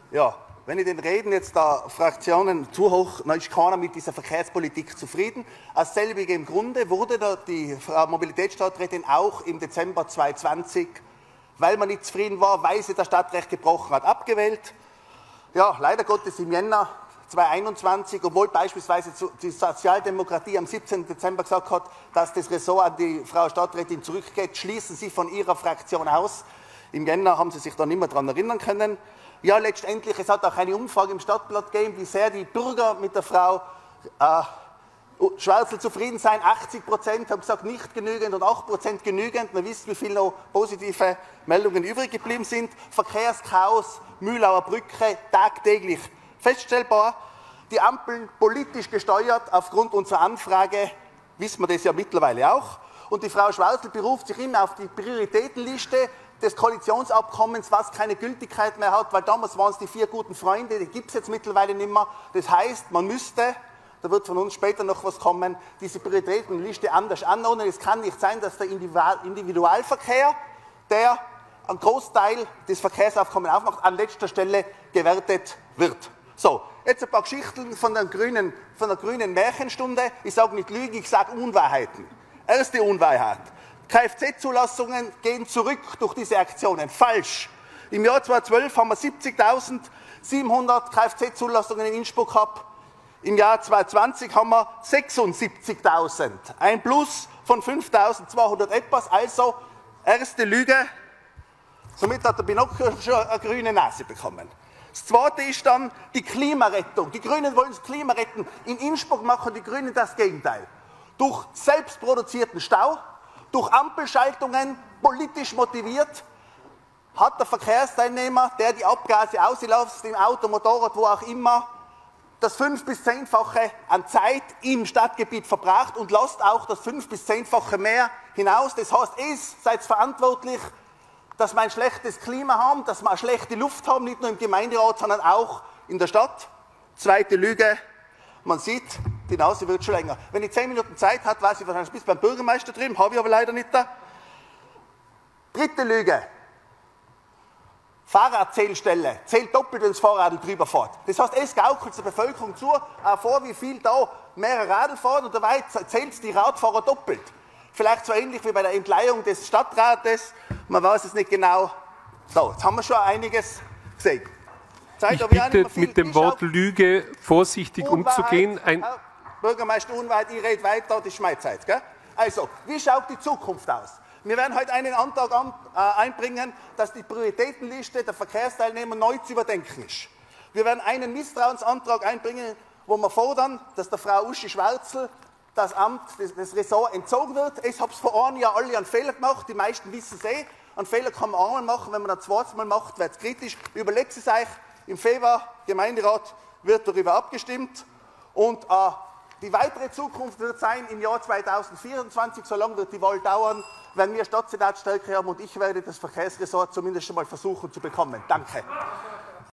Ja, wenn ich den Reden jetzt der Fraktionen zuhöre, dann ist keiner mit dieser Verkehrspolitik zufrieden. Aus selbigem Grunde wurde da die Mobilitätsstadträtin auch im Dezember 2020, weil man nicht zufrieden war, weil sie das Stadtrecht gebrochen hat, abgewählt. Ja, leider Gottes im Jänner 2021, obwohl beispielsweise die Sozialdemokratie am 17. Dezember gesagt hat, dass das Ressort an die Frau Stadträtin zurückgeht, schließen Sie von Ihrer Fraktion aus. Im Jänner haben Sie sich da nicht mehr daran erinnern können. Ja, letztendlich, es hat auch eine Umfrage im Stadtblatt gegeben, wie sehr die Bürger mit der Frau Schwärzel zufrieden seien. 80% haben gesagt, nicht genügend und 8% genügend. Man wisst, wie viele noch positive Meldungen übrig geblieben sind. Verkehrschaos, Mühlauer Brücke, tagtäglich feststellbar. Die Ampeln politisch gesteuert aufgrund unserer Anfrage, wissen wir das ja mittlerweile auch. Und die Frau Schwärzel beruft sich immer auf die Prioritätenliste des Koalitionsabkommens, was keine Gültigkeit mehr hat, weil damals waren es die 4 guten Freunde, die gibt es jetzt mittlerweile nicht mehr. Das heißt, man müsste, da wird von uns später noch was kommen, diese Prioritätenliste anders anordnen. Es kann nicht sein, dass der Individualverkehr, der einen Großteil des Verkehrsaufkommens aufmacht, an letzter Stelle gewertet wird. So, jetzt ein paar Geschichten von der grünen Märchenstunde. Ich sage nicht Lügen, ich sage Unwahrheiten. Erste Unwahrheit. Kfz-Zulassungen gehen zurück durch diese Aktionen. Falsch. Im Jahr 2012 haben wir 70.700 Kfz-Zulassungen in Innsbruck gehabt. Im Jahr 2020 haben wir 76.000. Ein Plus von 5.200 etwas. Also, erste Lüge. Somit hat der Pinocchio schon eine grüne Nase bekommen. Das Zweite ist dann die Klimarettung. Die Grünen wollen das Klima retten. In Innsbruck machen die Grünen das Gegenteil. Durch selbstproduzierten Stau, durch Ampelschaltungen, politisch motiviert, hat der Verkehrsteilnehmer, der die Abgase auslässt, im Auto, Motorrad, wo auch immer, das 5- bis 10-fache an Zeit im Stadtgebiet verbracht und lasst auch das 5- bis 10-fache mehr hinaus. Das heißt, ihr seid verantwortlich, dass wir ein schlechtes Klima haben, dass wir eine schlechte Luft haben, nicht nur im Gemeinderat, sondern auch in der Stadt. Zweite Lüge, man sieht, die Nase wird schon länger. Wenn ich 10 Minuten Zeit habe, weiß ich wahrscheinlich bis beim Bürgermeister drüben, habe ich aber leider nicht da. Dritte Lüge. Fahrradzählstelle zählt doppelt, wenn das Fahrrad drüber fährt. Das heißt, es gaukelt der Bevölkerung vor, wie viel da mehr Radl fahren und dabei zählt die Radfahrer doppelt. Vielleicht so ähnlich wie bei der Entleihung des Stadtrates, man weiß es nicht genau. So, jetzt haben wir schon einiges gesehen. Ich bitte, mit dem Wort Lüge vorsichtig umzugehen. Herr Bürgermeister Unwahrheit, ich rede weiter, das ist meine Zeit. Gell? Also, wie schaut die Zukunft aus? Wir werden heute einen Antrag einbringen, dass die Prioritätenliste der Verkehrsteilnehmer neu zu überdenken ist. Wir werden einen Misstrauensantrag einbringen, wo wir fordern, dass der Frau Uschi Schwärzel das Amt, das Ressort entzogen wird. Ich habe es vor einem Jahr alle einen Fehler gemacht, die meisten wissen es eh. Einen Fehler kann man einmal machen, wenn man ein zweites Mal macht, wird es kritisch. Überlegt es euch, im Februar, Gemeinderat, wird darüber abgestimmt. Und die weitere Zukunft wird sein im Jahr 2024, so lange wird die Wahl dauern, wenn wir Stadtsenatsstärke haben und ich werde das Verkehrsressort zumindest schon mal versuchen zu bekommen. Danke.